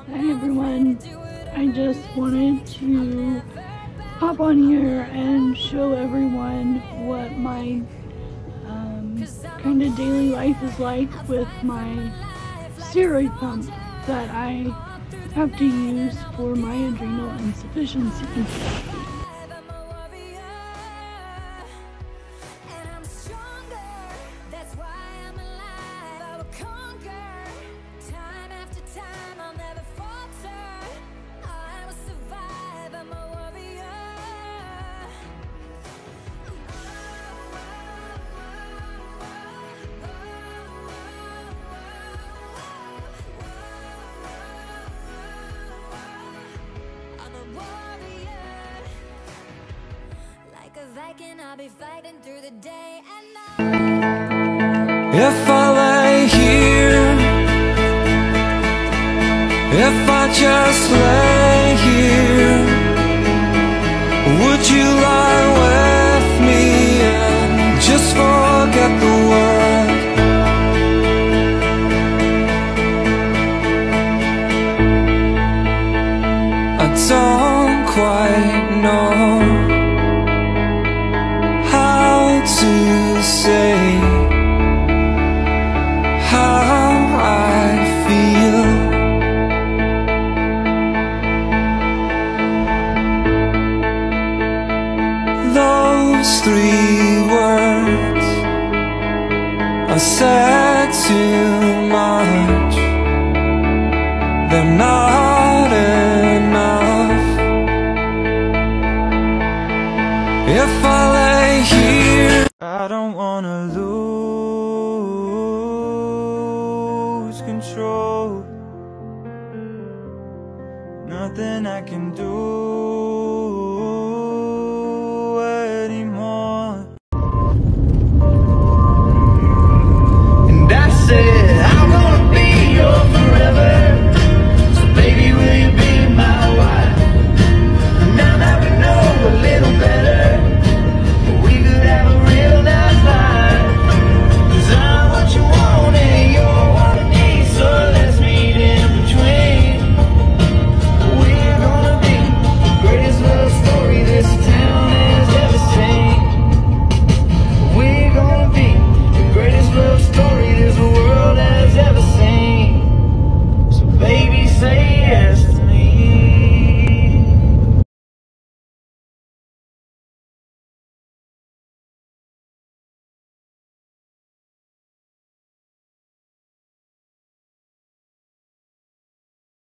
Hi everyone, I just wanted to hop on here and show everyone what my kind of daily life is like with my steroid pump that I have to use for my adrenal insufficiency. I'll be fighting through the day and night. If I lay here, if I just lay here, would you lie with me and just forget the world? I don't quite know to say how I feel. Those three words are said too much. They're not enough. If I lay here, I don't wanna lose control. Nothing I can do.